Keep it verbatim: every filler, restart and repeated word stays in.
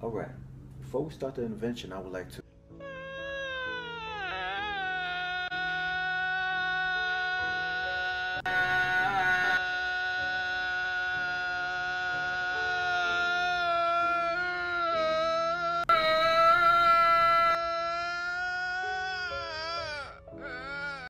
All right. Before we start the invention, I would like to